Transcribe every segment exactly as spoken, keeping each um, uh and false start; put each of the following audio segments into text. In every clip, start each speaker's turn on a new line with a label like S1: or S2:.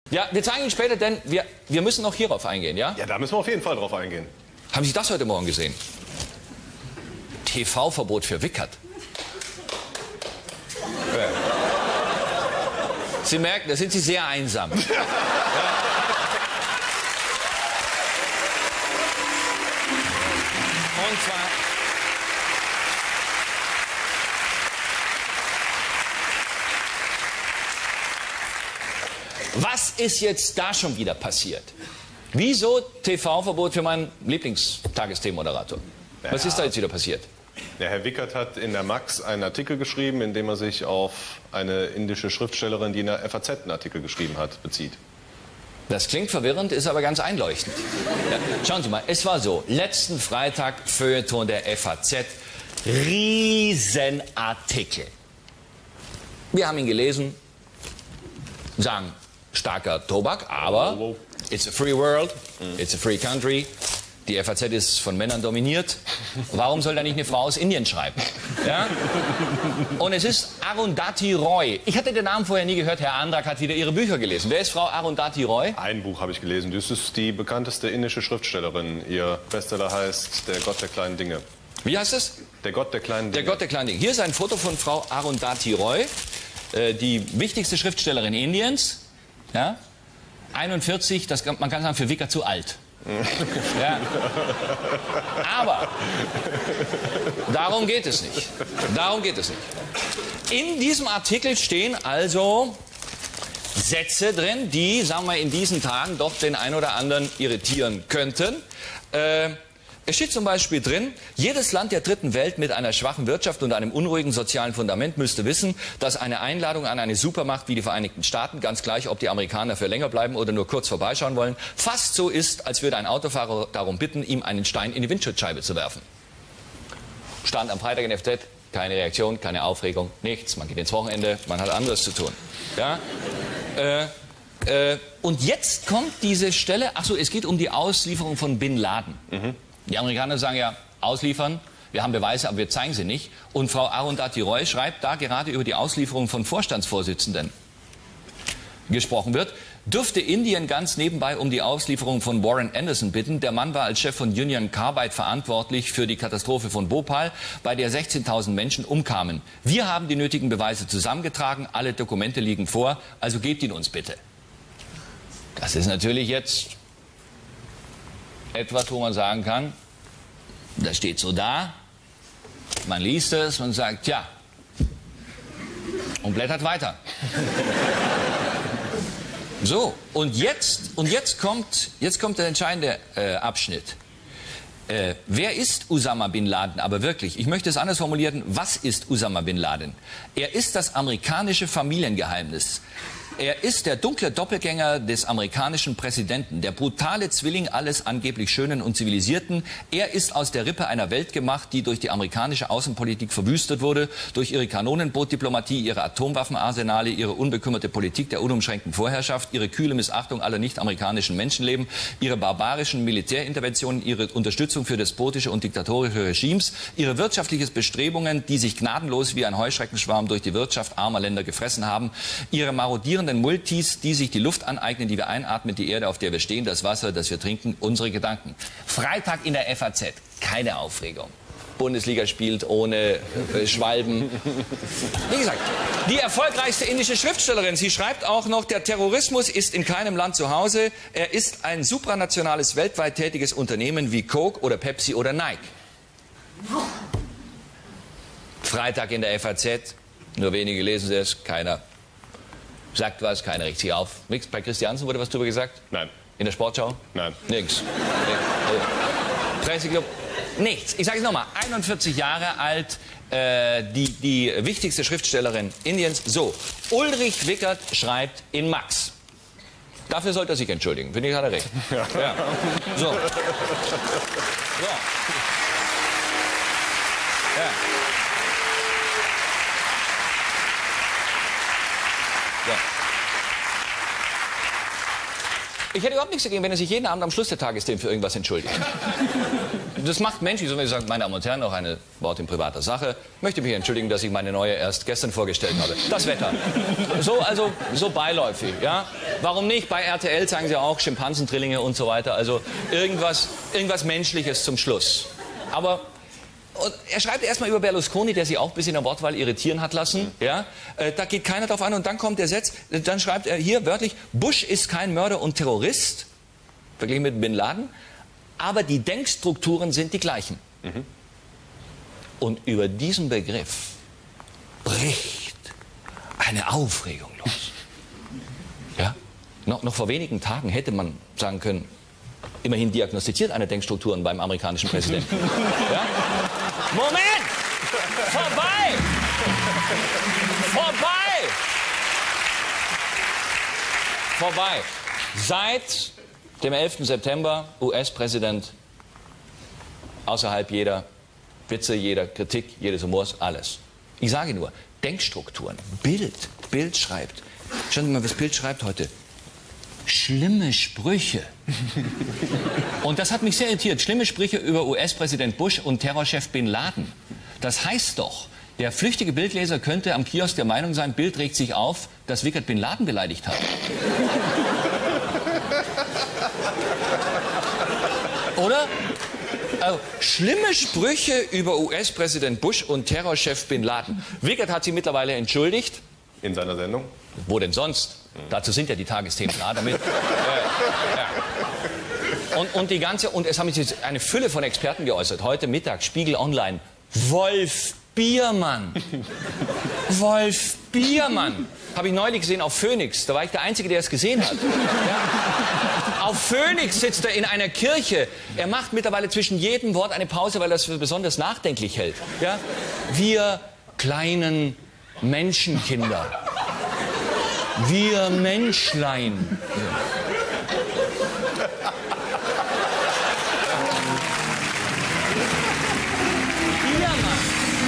S1: Ja, wir zeigen Ihnen später, denn wir, wir müssen noch hierauf eingehen, ja?
S2: Ja, da müssen wir auf jeden Fall drauf eingehen.
S1: Haben Sie das heute Morgen gesehen? T V-Verbot für Wickert. Ja. Sie merken, da sind Sie sehr einsam. Ja. Und zwar... Was ist jetzt da schon wieder passiert? Wieso T V-Verbot für meinen Lieblingstagesthemenmoderator? Ja. Was ist da jetzt wieder passiert?
S2: Ja, Herr Wickert hat in der Max einen Artikel geschrieben, in dem er sich auf eine indische Schriftstellerin, die in der F A Z einen Artikel geschrieben hat, bezieht.
S1: Das klingt verwirrend, ist aber ganz einleuchtend. Ja, schauen Sie mal, es war so, letzten Freitag Feuilleton der F A Z, Riesenartikel. Wir haben ihn gelesen, sagen, starker Tobak, aber it's a free world, it's a free country. Die F A Z ist von Männern dominiert. Warum soll da nicht eine Frau aus Indien schreiben? Ja? Und es ist Arundhati Roy. Ich hatte den Namen vorher nie gehört. Herr Andrak hat wieder ihre Bücher gelesen. Wer ist Frau Arundhati Roy?
S2: Ein Buch habe ich gelesen. Das ist die bekannteste indische Schriftstellerin. Ihr Bestseller heißt Der Gott der kleinen Dinge.
S1: Wie heißt es?
S2: Der Gott der kleinen Dinge.
S1: Der Gott der kleinen Dinge. Hier ist ein Foto von Frau Arundhati Roy, äh, die wichtigste Schriftstellerin Indiens. Ja? einundvierzig, das, man kann sagen, für Wickert zu alt. Ja. Aber darum geht es nicht. Darum geht es nicht. In diesem Artikel stehen also Sätze drin, die, sagen wir, in diesen Tagen doch den einen oder anderen irritieren könnten. Äh, Es steht zum Beispiel drin, jedes Land der dritten Welt mit einer schwachen Wirtschaft und einem unruhigen sozialen Fundament müsste wissen, dass eine Einladung an eine Supermacht wie die Vereinigten Staaten, ganz gleich, ob die Amerikaner für länger bleiben oder nur kurz vorbeischauen wollen, fast so ist, als würde ein Autofahrer darum bitten, ihm einen Stein in die Windschutzscheibe zu werfen. Stand am Freitag in der F Z, keine Reaktion, keine Aufregung, nichts. Man geht ins Wochenende, man hat anderes zu tun. Ja? Äh, äh, und jetzt kommt diese Stelle, ach so, es geht um die Auslieferung von Bin Laden. Mhm. Die Amerikaner sagen ja, ausliefern, wir haben Beweise, aber wir zeigen sie nicht. Und Frau Arundhati Roy schreibt, da gerade über die Auslieferung von Vorstandsvorsitzenden gesprochen wird, dürfte Indien ganz nebenbei um die Auslieferung von Warren Anderson bitten. Der Mann war als Chef von Union Carbide verantwortlich für die Katastrophe von Bhopal, bei der sechzehntausend Menschen umkamen. Wir haben die nötigen Beweise zusammengetragen, alle Dokumente liegen vor, also gebt ihn uns bitte. Das ist natürlich jetzt etwas, wo man sagen kann, das steht so da, man liest es, man sagt, ja, und blättert weiter. So, und jetzt, und jetzt kommt, jetzt kommt der entscheidende äh, Abschnitt. Äh, wer ist Usama Bin Laden? Aber wirklich, ich möchte es anders formulieren, was ist Usama Bin Laden? Er ist das amerikanische Familiengeheimnis. Er ist der dunkle Doppelgänger des amerikanischen Präsidenten, der brutale Zwilling alles angeblich Schönen und Zivilisierten. Er ist aus der Rippe einer Welt gemacht, die durch die amerikanische Außenpolitik verwüstet wurde, durch ihre Kanonenbootdiplomatie, ihre Atomwaffenarsenale, ihre unbekümmerte Politik der unumschränkten Vorherrschaft, ihre kühle Missachtung aller nicht-amerikanischen Menschenleben, ihre barbarischen Militärinterventionen, ihre Unterstützung für despotische und diktatorische Regimes, ihre wirtschaftlichen Bestrebungen, die sich gnadenlos wie ein Heuschreckenschwarm durch die Wirtschaft armer Länder gefressen haben, ihre marodierenden Multis, die sich die Luft aneignen, die wir einatmen, die Erde, auf der wir stehen, das Wasser, das wir trinken, unsere Gedanken. Freitag in der F A Z, keine Aufregung. Bundesliga spielt ohne äh, Schwalben. Wie gesagt, die erfolgreichste indische Schriftstellerin, sie schreibt auch noch, der Terrorismus ist in keinem Land zu Hause. Er ist ein supranationales, weltweit tätiges Unternehmen wie Coke oder Pepsi oder Nike. Freitag in der F A Z, nur wenige lesen Sie es, keiner sagt was, keiner regt sich auf. Nix. Bei Christiansen wurde was drüber gesagt?
S2: Nein.
S1: In der Sportschau?
S2: Nein.
S1: Nix. Presseclub? Nichts. Ich sage es nochmal, einundvierzig Jahre alt, äh, die, die wichtigste Schriftstellerin Indiens. So, Ulrich Wickert schreibt in Max. Dafür sollte er sich entschuldigen, finde ich, hat er recht. Ja. Ja. So. So. Ja. Ich hätte überhaupt nichts dagegen, wenn er sich jeden Abend am Schluss der Tagesthemen für irgendwas entschuldigt. Das macht menschlich, so wenn Sie sagen, meine Damen und Herren, noch eine Wort in privater Sache. Ich möchte mich entschuldigen, dass ich meine neue erst gestern vorgestellt habe. Das Wetter. So, also, so beiläufig, ja. Warum nicht? Bei R T L sagen Sie auch Schimpansentrillinge und so weiter. Also irgendwas, irgendwas Menschliches zum Schluss. Aber und er schreibt erstmal über Berlusconi, der sich auch ein bisschen in der Wortwahl irritieren hat lassen. Ja? Äh, da geht keiner drauf an. Und dann kommt der Satz, dann schreibt er hier wörtlich, Bush ist kein Mörder und Terrorist, verglichen mit Bin Laden, aber die Denkstrukturen sind die gleichen. Mhm. Und über diesen Begriff bricht eine Aufregung los. Ja? Noch, noch vor wenigen Tagen hätte man sagen können, immerhin diagnostiziert eine Denkstrukturen beim amerikanischen Präsidenten. Ja? Moment! Vorbei! Vorbei! Vorbei! Seit dem elften September U S-Präsident außerhalb jeder Witze, jeder Kritik, jedes Humors, alles. Ich sage nur, Denkstrukturen, Bild, Bild schreibt. Schauen Sie mal, was Bild schreibt heute. Schlimme Sprüche. Und das hat mich sehr irritiert. Schlimme Sprüche über U S-Präsident Bush und Terrorchef Bin Laden. Das heißt doch, der flüchtige Bildleser könnte am Kiosk der Meinung sein, Bild regt sich auf, dass Wickert Bin Laden beleidigt hat. Oder? Also, schlimme Sprüche über U S-Präsident Bush und Terrorchef Bin Laden. Wickert hat sie mittlerweile entschuldigt.
S2: In seiner Sendung?
S1: Wo denn sonst? Dazu sind ja die Tagesthemen da, damit. Äh, ja. und, und die ganze, und es haben sich eine Fülle von Experten geäußert. Heute Mittag, Spiegel Online. Wolf Biermann. Wolf Biermann. Habe ich neulich gesehen auf Phoenix. Da war ich der Einzige, der es gesehen hat. Ja. Auf Phoenix sitzt er in einer Kirche. Er macht mittlerweile zwischen jedem Wort eine Pause, weil er es für besonders nachdenklich hält. Ja. Wir kleinen Menschenkinder. Wir Menschlein. Biermann.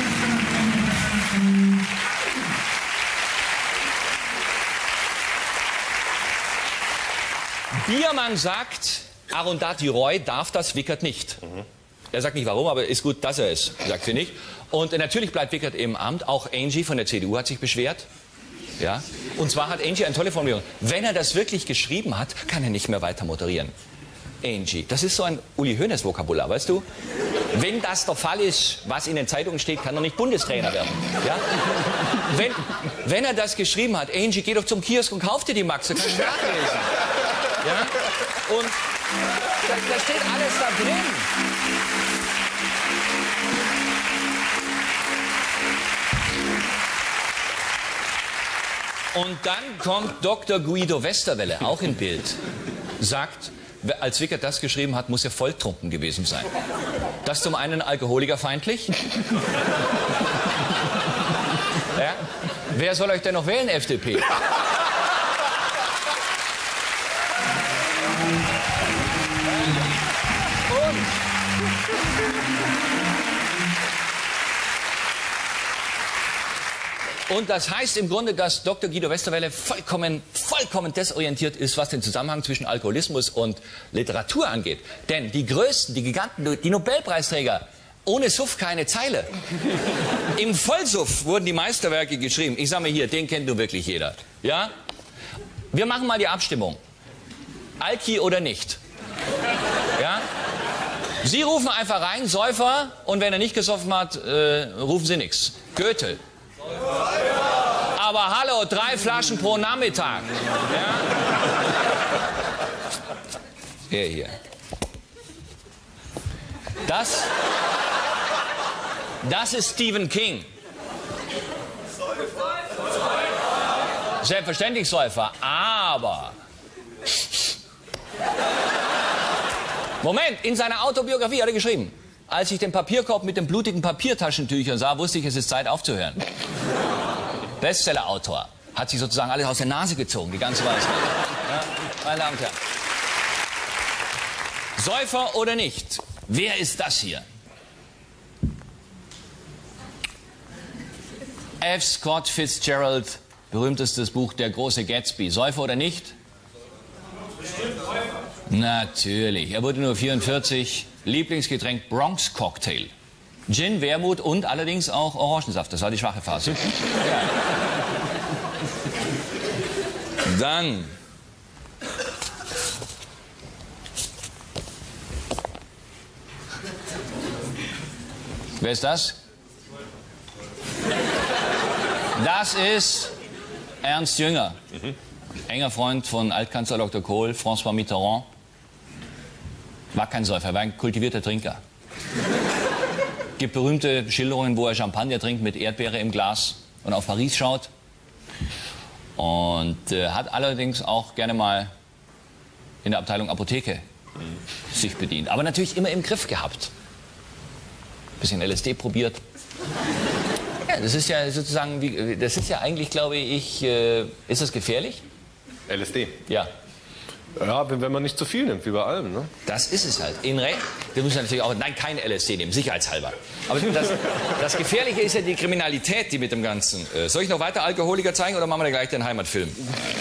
S1: Biermann sagt, Arundhati Roy darf das, Wickert nicht. Mhm. Er sagt nicht warum, aber ist gut, dass er es sagt, finde ich. Und natürlich bleibt Wickert im Amt. Auch Angie von der C D U hat sich beschwert. Ja? Und zwar hat Angie eine tolle Formulierung. Wenn er das wirklich geschrieben hat, kann er nicht mehr weiter moderieren. Angie, das ist so ein Uli Hoeneß Vokabular, weißt du? Wenn das der Fall ist, was in den Zeitungen steht, kann er nicht Bundestrainer werden. Ja? Wenn, wenn er das geschrieben hat, Angie, geh doch zum Kiosk und kauf dir die Max, da kannst du nachlesen. Ja? Und da, da steht alles da drin. Und dann kommt Doktor Guido Westerwelle, auch im Bild, sagt, als Wickert das geschrieben hat, muss er volltrunken gewesen sein. Das zum einen alkoholikerfeindlich. Ja? Wer soll euch denn noch wählen, F D P? Und das heißt im Grunde, dass Doktor Guido Westerwelle vollkommen, vollkommen desorientiert ist, was den Zusammenhang zwischen Alkoholismus und Literatur angeht. Denn die Größten, die Giganten, die Nobelpreisträger, ohne Suff keine Zeile. Im Vollsuff wurden die Meisterwerke geschrieben. Ich sage mal hier, den kennt nur wirklich jeder. Ja? Wir machen mal die Abstimmung. Alki oder nicht? Ja? Sie rufen einfach rein, Säufer, und wenn er nicht gesoffen hat, äh, rufen Sie nichts. Goethe. Aber hallo, drei Flaschen pro Nachmittag. Ja? Er hier. Das, das ist Stephen King. Selbstverständlich Säufer, aber... Moment, in seiner Autobiografie hat er geschrieben, als ich den Papierkorb mit den blutigen Papiertaschentüchern sah, wusste ich, es ist Zeit aufzuhören. Bestseller-Autor. Hat sich sozusagen alles aus der Nase gezogen, die ganze Weisheit. Ja, meine Damen und Herren. Säufer oder nicht? Wer ist das hier? F. Scott Fitzgerald, berühmtestes Buch Der große Gatsby. Säufer oder nicht? Natürlich. Er wurde nur vierundvierzig. Lieblingsgetränk Bronx Cocktail. Gin, Wermut und allerdings auch Orangensaft. Das war die schwache Phase. Ja. Dann. Wer ist das? Das ist Ernst Jünger. Mhm. Enger Freund von Altkanzler Doktor Kohl, François Mitterrand. War kein Säufer, war ein kultivierter Trinker. Gibt berühmte Schilderungen, wo er Champagner trinkt mit Erdbeere im Glas und auf Paris schaut. Und äh, hat allerdings auch gerne mal in der Abteilung Apotheke mhm. sich bedient. Aber natürlich immer im Griff gehabt. Bisschen L S D probiert. Ja, das ist ja sozusagen, wie, das ist ja eigentlich, glaube ich, äh, ist das gefährlich?
S2: L S D?
S1: Ja.
S2: Ja, wenn man nicht zu viel nimmt, wie bei allem, ne?
S1: Das ist es halt. In Re das muss man natürlich auch, nein, kein L S D nehmen, sicherheitshalber. Aber das, das Gefährliche ist ja die Kriminalität, die mit dem Ganzen. Äh, soll ich noch weiter Alkoholiker zeigen oder machen wir gleich den Heimatfilm?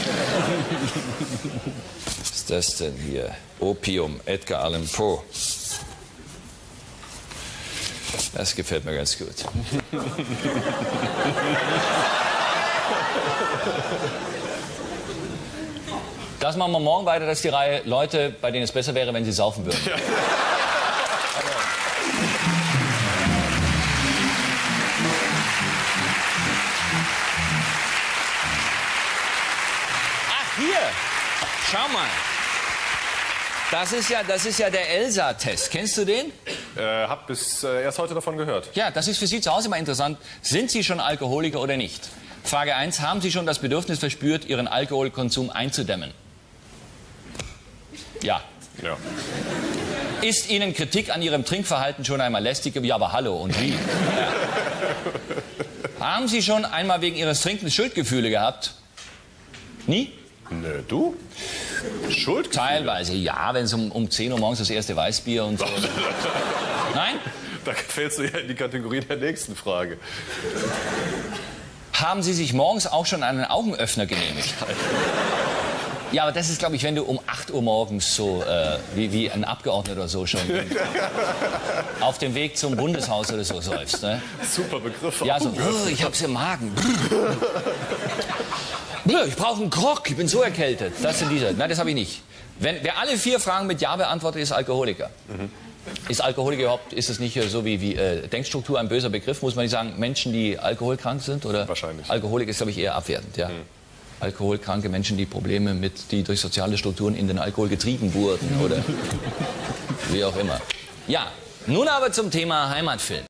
S1: Was ist das denn hier? Opium, Edgar Allan Poe. Das gefällt mir ganz gut. Das machen wir morgen weiter, das ist die Reihe Leute, bei denen es besser wäre, wenn sie saufen würden. Ja. Ach, hier! Schau mal! Das ist ja, das ist ja der Elsa-Test. Kennst du den?
S2: Äh, hab bis äh, erst heute davon gehört.
S1: Ja, das ist für Sie zu Hause mal interessant. Sind Sie schon Alkoholiker oder nicht? Frage eins. Haben Sie schon das Bedürfnis verspürt, Ihren Alkoholkonsum einzudämmen? Ja.
S2: Ja.
S1: Ist Ihnen Kritik an Ihrem Trinkverhalten schon einmal lästig? Ja, aber hallo, und wie? Ja. Haben Sie schon einmal wegen Ihres Trinkens Schuldgefühle gehabt? Nie?
S2: Nö, du? Schuld?
S1: Teilweise, ja, wenn es um, um zehn Uhr morgens das erste Weißbier und so. Nein?
S2: Da fällst du ja in die Kategorie der nächsten Frage.
S1: Haben Sie sich morgens auch schon einen Augenöffner genehmigt? Ja, aber das ist, glaube ich, wenn du um acht Uhr morgens so, äh, wie, wie ein Abgeordneter oder so schon auf dem Weg zum Bundeshaus oder so säufst. Ne?
S2: Super Begriff.
S1: Ja, so, oh, ich hab's im Magen. Ich brauche einen Grog, ich bin so erkältet. Das sind diese. Nein, das habe ich nicht. Wenn, wer alle vier Fragen mit Ja beantwortet, ist Alkoholiker. Mhm. Ist Alkoholiker überhaupt, ist es nicht so wie, wie äh, Denkstruktur ein böser Begriff? Muss man nicht sagen, Menschen, die alkoholkrank sind? Oder?
S2: Wahrscheinlich.
S1: Alkoholik ist, glaube ich, eher abwertend. Ja. Mhm. Alkoholkranke Menschen, die Probleme mit, die durch soziale Strukturen in den Alkohol getrieben wurden oder wie auch immer. Ja, nun aber zum Thema Heimatfilm.